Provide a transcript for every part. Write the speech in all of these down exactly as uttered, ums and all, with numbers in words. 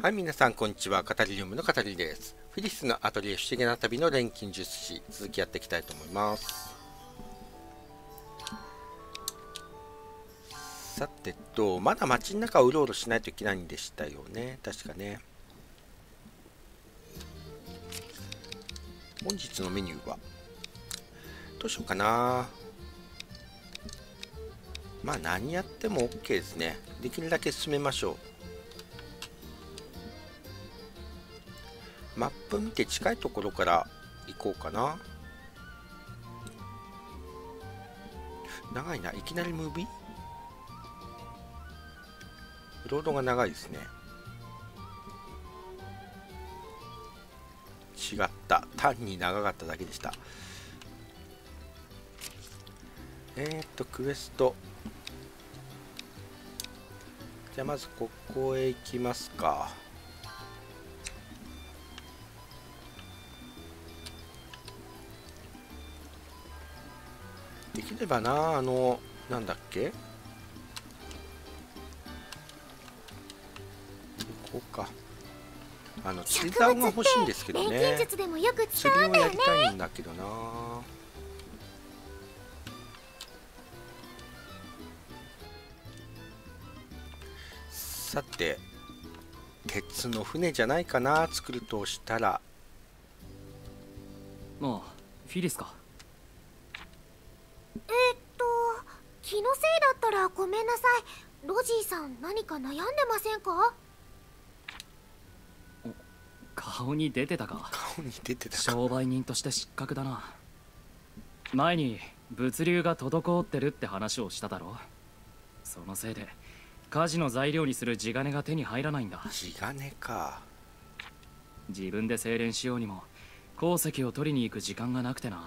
はい、皆さん、こんにちは。カタリウムのカタリです。フィリスのアトリエ不思議な旅の錬金術師、続きやっていきたいと思います。さてと、まだ街の中をうろうろしないといけないんでしたよね。確かね。本日のメニューは、どうしようかな。まあ、何やっても OK ですね。できるだけ進めましょう。マップ見て近いところから行こうかな。長いな。いきなりムービーロードが長いですね。違った。単に長かっただけでした。えーっと、クエスト。じゃあまずここへ行きますか。できればな、あの、なんだっけ、行こうか。あの、釣り竿が欲しいんですけどね。釣りをやりたいんだけどな。さて、鉄の船じゃないかな、作るとしたら。 まあ、フィリスか。 えー、っと気のせいだったらごめんなさい。ロジーさん、何か悩んでませんか？ 顔に出てたか。 顔に出てたか。 商売人として失格だな。前に物流が滞ってるって話をしただろ。そのせいで火事の材料にする地金が手に入らないんだ。 地金か。 自分で精錬しようにも鉱石を取りに行く時間がなくてな。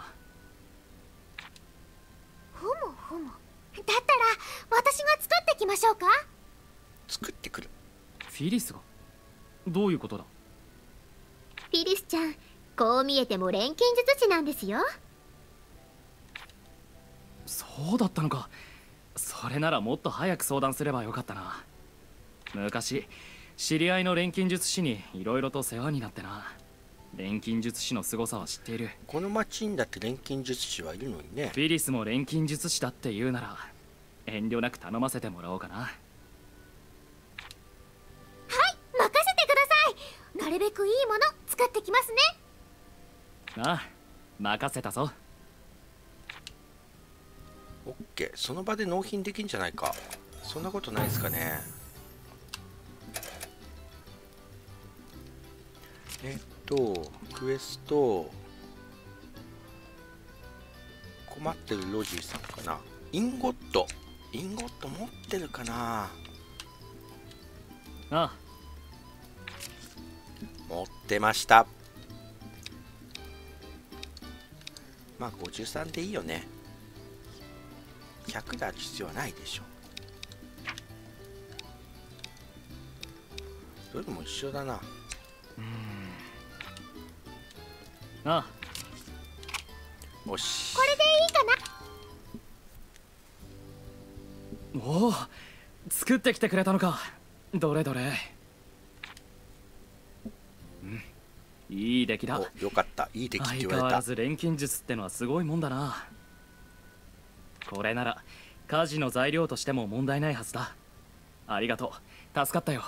ふむふむ。だったら私が作ってきましょうか？ 作ってくる。 フィリスが？どういうことだ？ フィリスちゃん、こう見えても錬金術師なんですよ。 そうだったのか。それならもっと早く相談すればよかったな。昔知り合いの錬金術師にいろいろと世話になってな。錬金術師の凄さは知っている。 この町にだって錬金術師はいるのにね。 フィリスも錬金術師だって言うなら遠慮なく頼ませてもらおうかな。はい、 任せてください。なるべくいいもの作ってきますね。 ああ、任せたぞ。 オッケー。その場で納品できんじゃないか。そんなことないですかね。えっとクエスト、困ってるロジーさんかな。インゴットインゴット持ってるかな。 ああ、 持ってました。まあごじゅうさんでいいよね。ひゃくである必要はないでしょ。どれも一緒だな。 ああ、 よし。 これでいいかな。 おお、作ってきてくれたのか。どれどれ。うん、いい出来だ。 お、よかった。いい出来って言われた。 相変わらず錬金術ってのはすごいもんだな。これなら火事の材料としても問題ないはずだ。ありがとう、助かったよ。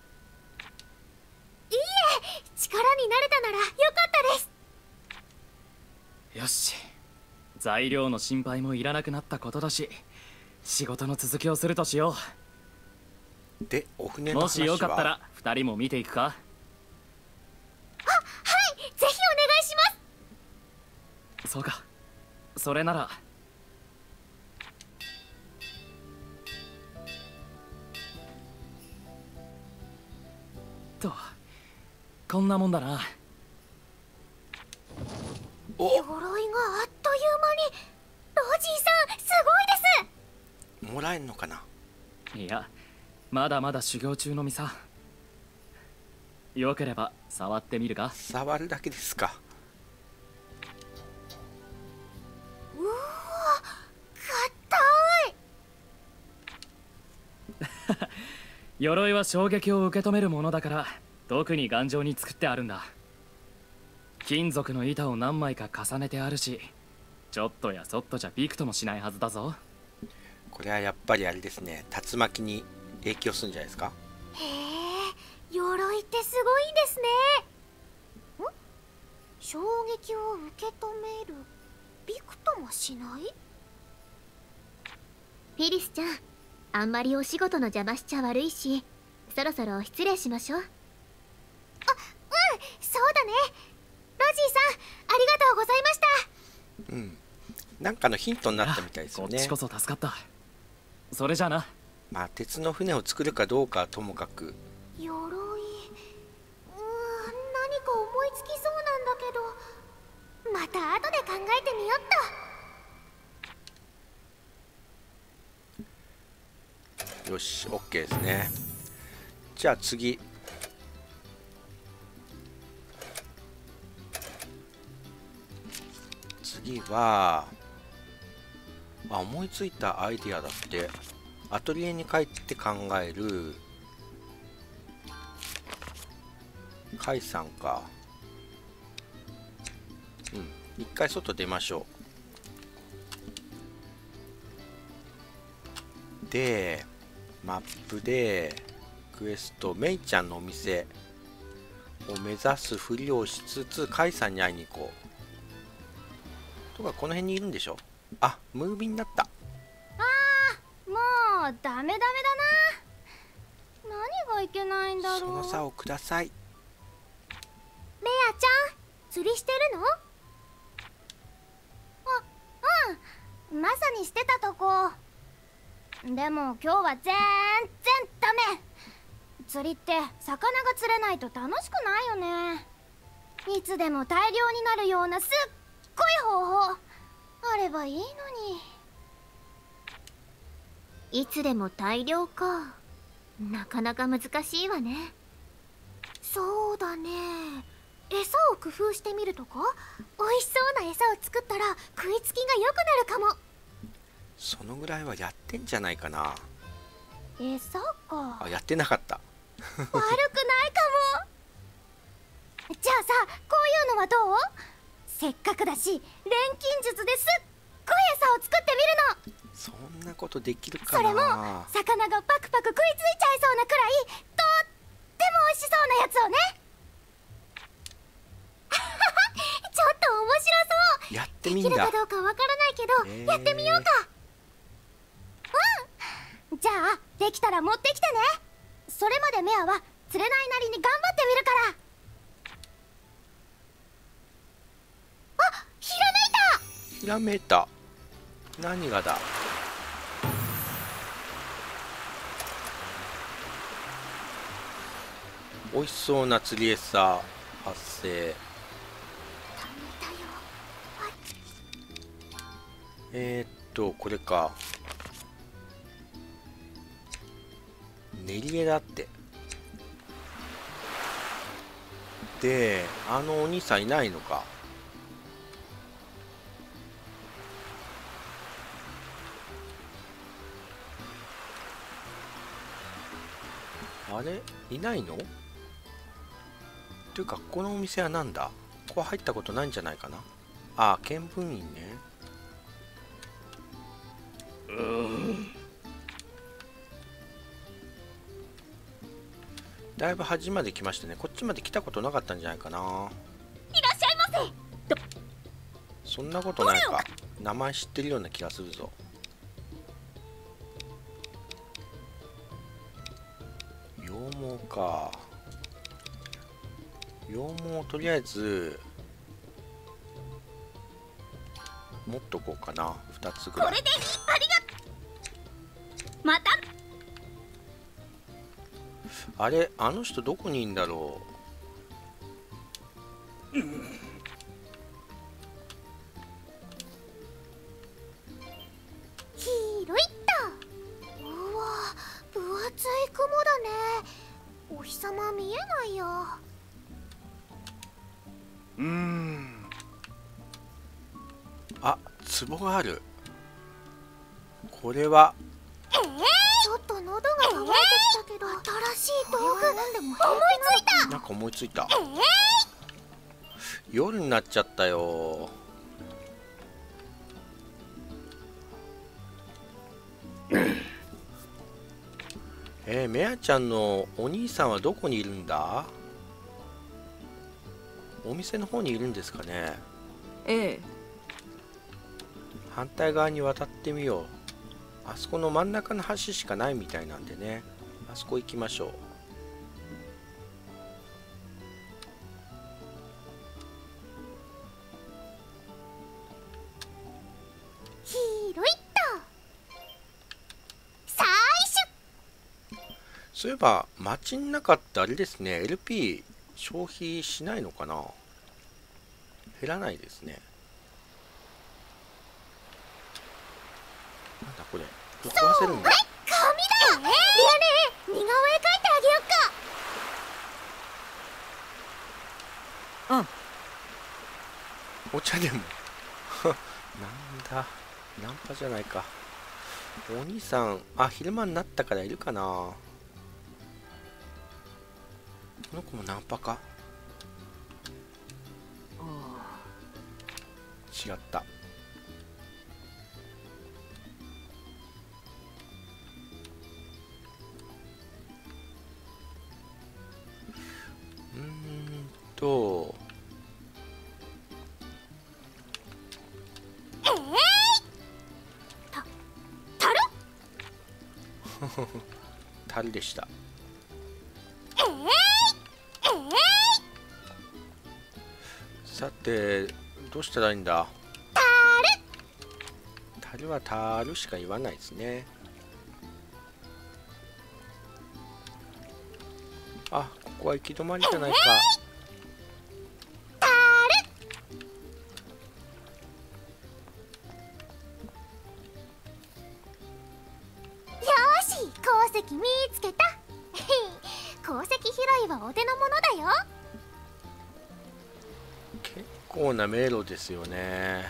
いいえ、力になれたならよかったです。 よし、材料の心配もいらなくなったことだし、仕事の続きをするとしよう。で、お船う。 の話は。 もしよかったら二人も見ていくか？ あ、はい、ぜひお願いします。 そうか、それなら。と、こんなもんだな。 お、 鎧があっという間に。ロジーさん、すごいです。 もらえんのかな。 いや、まだまだ修行中の身さ。よければ触ってみるか？ 触るだけですか。 うわ、硬い。 鎧は衝撃を受け止めるものだから、 特に頑丈に作ってあるんだ。金属の板を何枚か重ねてあるし、ちょっとやそっとじゃびくともしないはずだぞ。 これはやっぱりあれですね、竜巻に影響するんじゃないですか。 へえ、鎧ってすごいんですね。ん？衝撃を受け止める、びくともしない？ フィリスちゃん、あんまりお仕事の邪魔しちゃ悪いし、そろそろ失礼しましょう。あ、うん、 そうだね。ロジーさん、ありがとうございました。 うん、なんかのヒントになったみたいですよね。 こっちこそ助かった。それじゃあな。 まあ鉄の船を作るかどうかはともかく。 鎧、うーん、何か思いつきそうなんだけど、また後で考えてみよっと。よし、 OK ですね。じゃあ次、次はあ、思いついたアイディアだって。アトリエに帰って考えるカイさんか。うん、一回外出ましょう。でマップでクエスト、メイちゃんのお店を目指すふりをしつつカイさんに会いに行こう。とかこの辺にいるんでしょ。あ、ムービーになった。 もうダメダメだな。何がいけないんだろう。 その差をください。 メアちゃん、釣りしてるの？ あ、うん、まさにしてたとこ。でも今日は全然ダメ。釣りって魚が釣れないと楽しくないよね。いつでも大量になるようなすっごい方法あればいいのに。いつでも大量か。なかなか難しいわね。 そうだね。餌を工夫してみるとか、美味しそうな餌を作ったら食いつきが良くなるかも。 そのぐらいはやってんじゃないかな。 餌か。 あ、やってなかった。 悪くないかも。じゃあさ、こういうのはどう？せっかくだし錬金術ですっごい餌を作ってみるの。 そんなことできるかな。 それも魚がパクパク食いついちゃいそうなくらいとっても美味しそうなやつをね。ちょっと面白そう。 やってみんだ。 できるかどうかわからないけど、 えー、 やってみようか。 うん、じゃあできたら持ってきてね。それまでメアは釣れないなりに頑張ってみるから。あ、ひらめいた。 ひらめいた。何がだ。美味しそうな釣り餌発生。えー、っとこれか。練り餌だって。で、あのお兄さんいないのか。あれいないの？っていうかこのお店はなんだ？ここ入ったことないんじゃないかな。ああ、見聞院ね。うん、だいぶ端まで来ましたね。こっちまで来たことなかったんじゃないかな。 いらっしゃいませ。 そんなことないか。名前知ってるような気がするぞ。羊毛か。羊毛をとりあえず持っとこうかな。ふたつぐらい。 これでありがまた。 あれ、あの人どこにいんだろう。うん、 ひろいった。うわ、分厚い雲だね。お日様見えないよ。 うーん、あ、壺がある。これはえー、ちょっと喉が渇いてきたけど、新しい道具思いついた。 なんか思いついた。夜になっちゃったよ。えー、メアちゃんのお兄さんはどこにいるんだ？お店の方にいるんですかね。 ええ。 反対側に渡ってみよう。あそこの真ん中の橋しかないみたいなんでね、あそこ行きましょう。 広いっと。最初。 そういえば街の中ってあれですね、 エルピー 消費しないのかな。減らないですね。なんだこれ、壊せるんだ。 紙だ。リアね、似顔絵描いてあげよっか。 うん。 お茶でもなんだ、ナンパじゃないか。お兄さん、あ、昼間になったからいるかな。この子もナンパか。違った。うーんとええー、た、たる樽でした。 ええー、ええー、 さてどうしたらいいんだ。 たる樽は樽しか言わないですね。あ、ここは行き止まりじゃないか。 たる。よーし、鉱石見つけた。鉱石拾いはお手の物だよ。 結構な迷路ですよね。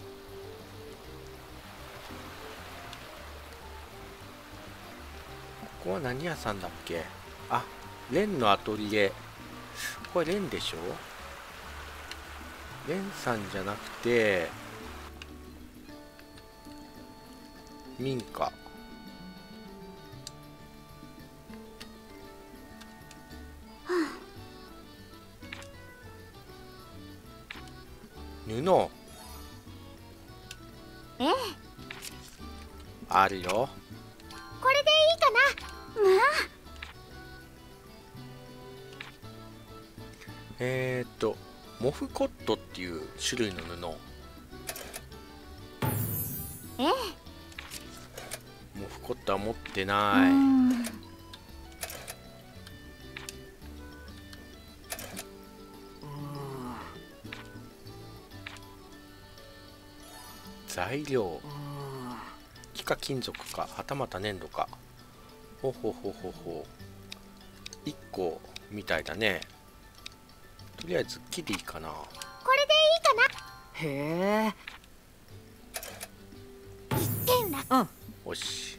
ここは何屋さんだっけ。あ、レンのアトリエ。これレンでしょ。レンさんじゃなくて民家。布ええ、 あるよ。 これでいいかな。まあ、 えー、っとモフコットっていう種類の布。 ええ、 モフコットは持ってうない。 ん、 材料、木か金属か、はたまた粘土か。ほほほほほ。いっこみたいだね。とりあえず木でいいかな。 これでいいかな。 へえ。 一点落。 うん。 よし。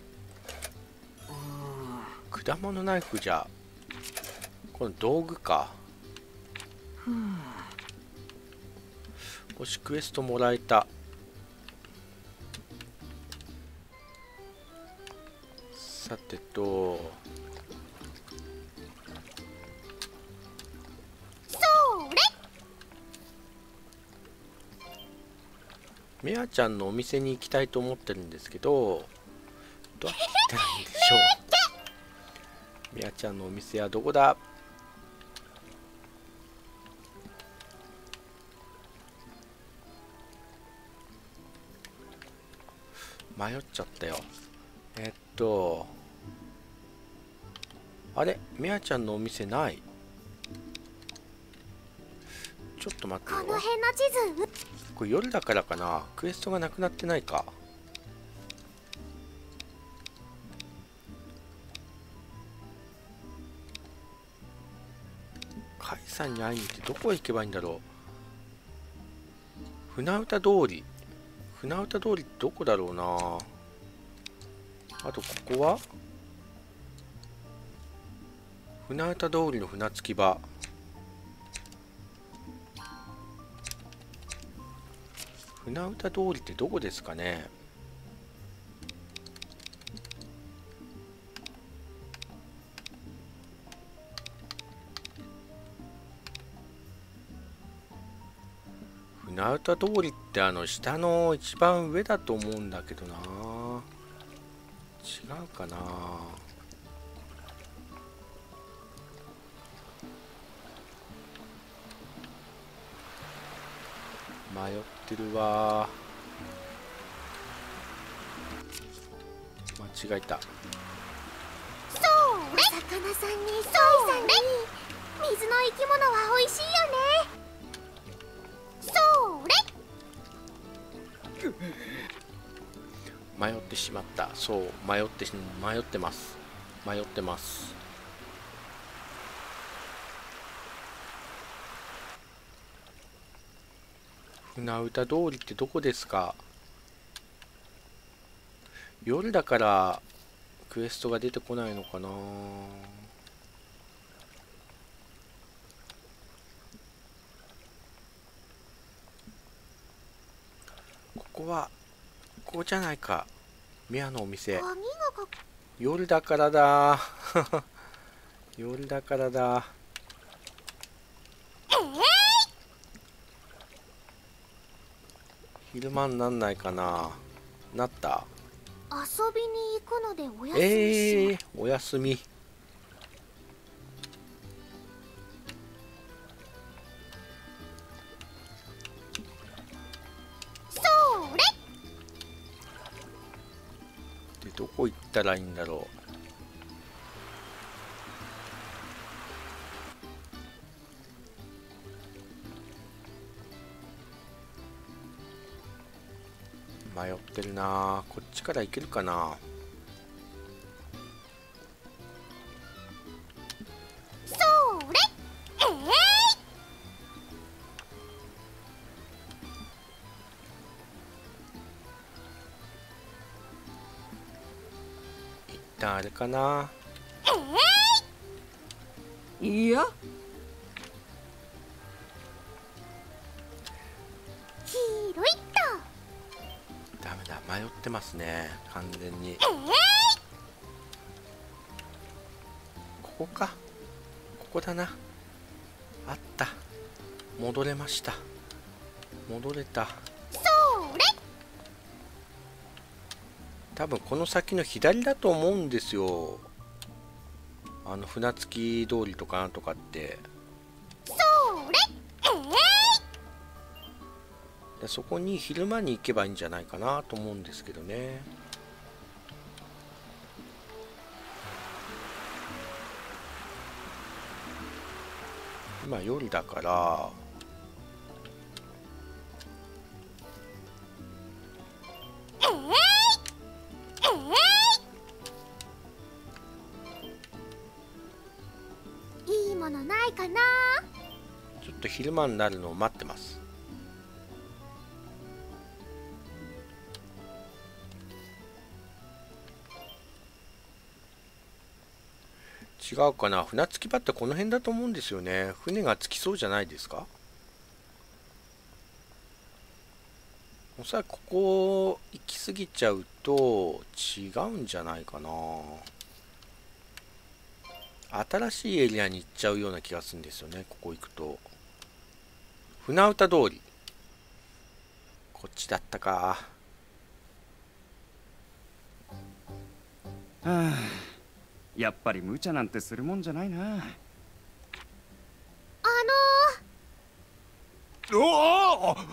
果物ナイフじゃ、この道具か。よし、クエストもらえた。さてと、 それ。 メアちゃんのお店に行きたいと思ってるんですけど、どうやって行ったらいいんでしょう。メアちゃんのお店はどこだ。迷っちゃったよ。えっとあれ、メアちゃんのお店ない。ちょっと待ってよ。 この辺の地図。 これ夜だからかな。クエストがなくなってないか。カイさんに会いに行ってどこへ行けばいいんだろう。船歌通り。船歌通りってどこだろうな。あとここは船歌通りの船着き場。 船歌通りってどこですかね。船歌通りってあの下の一番上だと思うんだけどな。違うかな。迷ってるわ。間違えた。 そうれ、魚さんにソイさんに水の生き物は美味しいよね。それ。 迷ってしまった。そう迷ってし迷ってます迷ってます。船歌通りってどこですか。夜だからクエストが出てこないのかな。ここはここじゃないか。宮のお店。 鍵がか夜だからだ。夜だからだ。 えー、 昼間になんないかな。なった。 遊びに行くのでお休みします。 えー、お休み。 それ。 でどこ行ったらいいんだろう。迷ってるな。こっちから行けるかな。 それ。えー、 一旦あれかな。 いや、 黄色いと。 ダメだ、迷ってますね完全に。 えー、 ここか。ここだな。あった。戻れました。戻れた。 それ。 多分この先の左だと思うんですよ。あの船着き通りとかなんとかって。 それ。えー、 でそこに昼間に行けばいいんじゃないかなと思うんですけどね。今夜だからえー、えー、いいものないかな。 ちょっと昼間になるのを待ってます。違うかな。船着き場ってこの辺だと思うんですよね。船が着きそうじゃないですか。おそらくここ行き過ぎちゃうと違うんじゃないかな。新しいエリアに行っちゃうような気がするんですよね。ここ行くと船歌通り。こっちだったか。 はあ、やっぱり無茶なんてするもんじゃないな。 あのー、おお、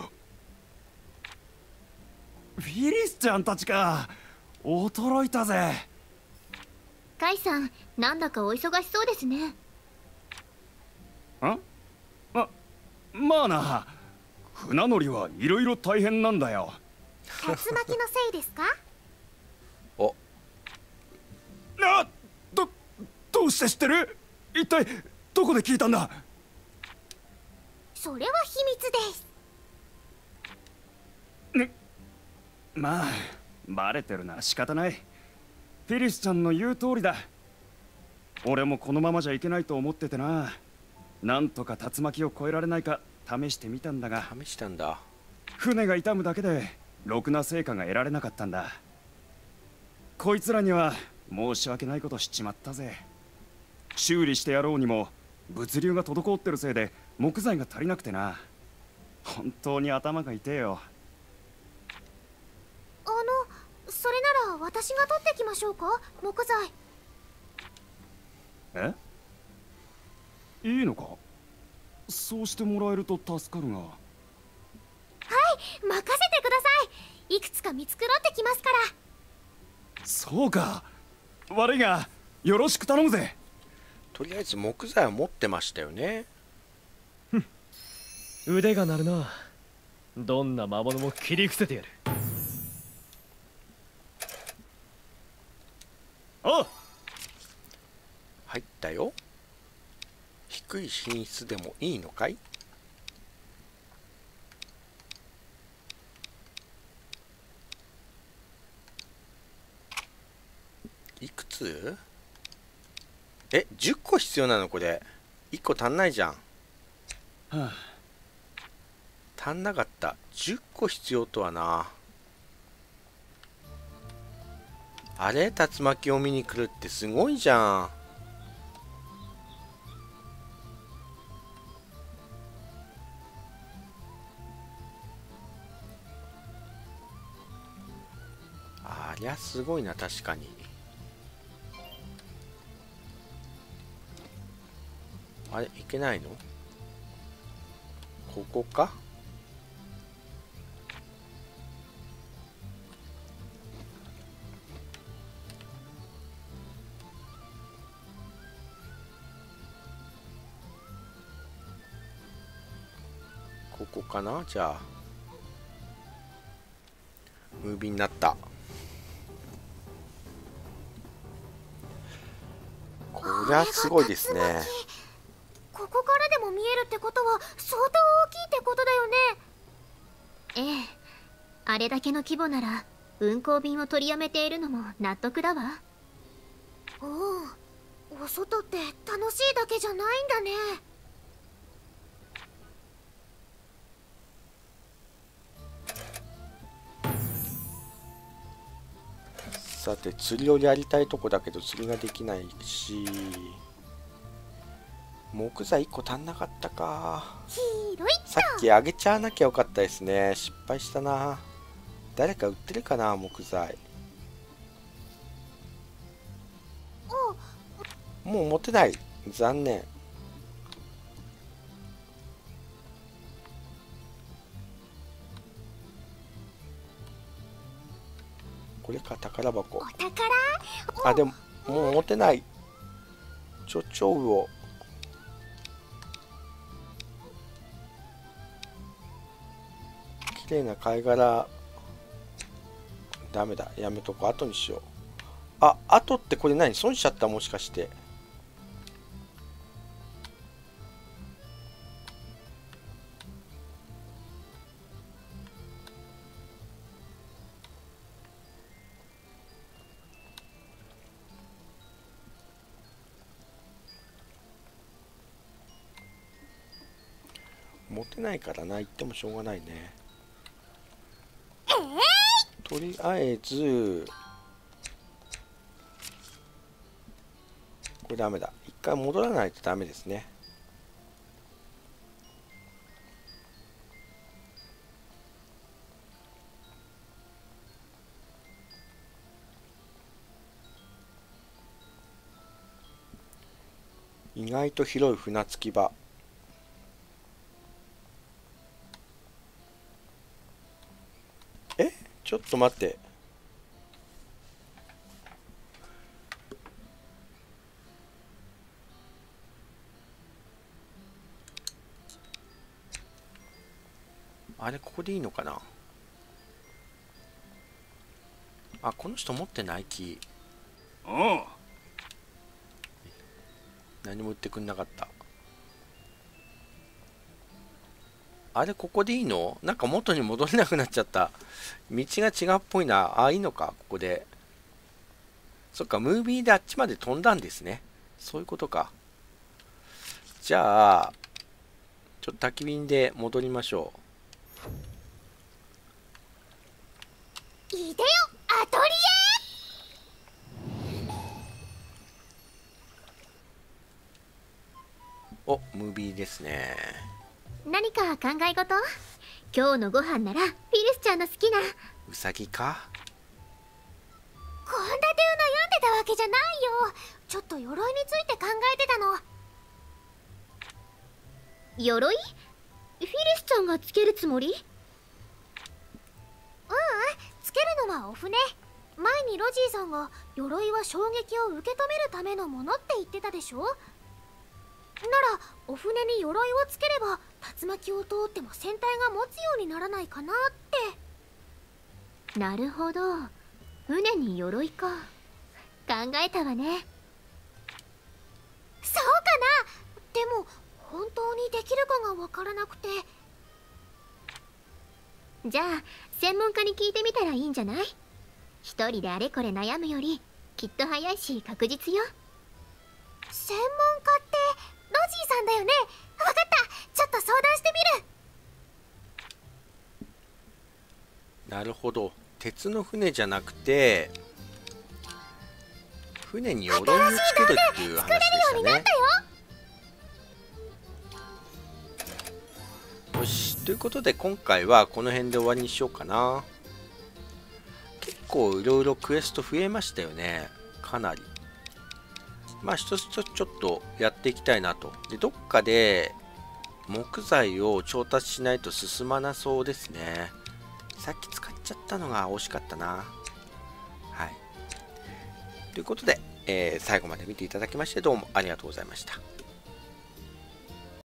フィリスちゃんたちか。驚いたぜ。 カイさん、なんだかお忙しそうですね。 んままあな、船乗りはいろいろ大変なんだよ。 竜巻のせいですか。 おな、どどうして知ってる。一体どこで聞いたんだ。 それは秘密です。 ね、まあバレてるなら仕方ない。フィリスちゃんの言う通りだ。俺もこのままじゃいけないと思っててな。なんとか竜巻を越えられないか試してみたんだが、 試したんだ。 船が傷むだけでろくな成果が得られなかったんだ。こいつらには申し訳ないことしちまったぜ。修理してやろうにも物流が滞ってるせいで木材が足りなくてな。本当に頭が痛えよ。 あのそれなら私が取ってきましょうか、木材。 え？いいのか？そうしてもらえると助かるが。 はい、任せてください。いくつか見繕ってきますから。 そうか、悪いがよろしく頼むぜ。 とりあえず木材を持ってましたよね。 腕が鳴るな。どんな魔物も切り伏せてやる。 おう、 入ったよ。低い品質でもいいのかい？いくつ？え、じゅっこ必要なのこれ。いっこ足んないじゃん。 はあ、 足んなかった。じゅっこ必要とはな。あれ、竜巻を見に来るってすごいじゃん。ありゃすごいな、確かに。あれ、いけないの？ここか？ここかな？じゃあムービーになった。こりゃすごいですね。 ここからでも見えるってことは相当大きいってことだよね。 ええ、あれだけの規模なら運航便を取りやめているのも納得だわ。 おお、お外って楽しいだけじゃないんだね。 さて、釣りをやりたいとこだけど釣りができないし、木材いっこ足んなかったか。 広いっさっきあげちゃわなきゃよかったですね。失敗したな。誰か売ってるかな、木材。もう持てない。残念。これか、宝箱。 お宝。 あ、でももう持てない。ちょちょうを綺麗な貝殻。ダメだ、やめとこう。後にしよう。あ、後ってこれ何？損しちゃった？もしかして。持てないからな、言ってもしょうがないね。とりあえずこれダメだ。一回戻らないとダメですね。意外と広い船着き場。え、ちょっと待って。あれ、ここでいいのかな。あ、この人持ってない木。 おう、 何も売ってくんなかった。あれ、ここでいいの？なんか元に戻れなくなっちゃった。道が違うっぽいな。あ、いいのか、ここで。そっか、ムービーであっちまで飛んだんですね。そういうことか。じゃあ、ちょっと焚き火で戻りましょう。 いでよアトリお、ムービーですね。 何か考え事？今日のご飯ならフィリスちゃんの好きなウサギか。 献立を悩んでたわけじゃないよ。ちょっと鎧について考えてたの。鎧？フィリスちゃんがつけるつもり？ううん、つけるのはお船。前にロジーさんが鎧は衝撃を受け止めるためのものって言ってたでしょ。ならお船に鎧をつければ竜巻を通っても船体が持つようにならないかなって。なるほど、船に鎧か。考えたわね。そうかな。でも本当にできるかがわからなくて。じゃあ専門家に聞いてみたらいいんじゃない？一人であれこれ悩むよりきっと早いし確実よ。専門家ってロジーさんだよね。わかった、ちょっと相談してみる。 なるほど、鉄の船じゃなくて船に鎧をつけるっていう話でしたね。よし、ということで今回はこの辺で終わりにしようかな。結構いろいろクエスト増えましたよね、かなり。まあ一つ一つちょっとやっていきたいなと。で、どっかで木材を調達しないと進まなそうですね。さっき使っちゃったのが惜しかったな。はい。ということで、えー最後まで見ていただきましてどうもありがとうございました。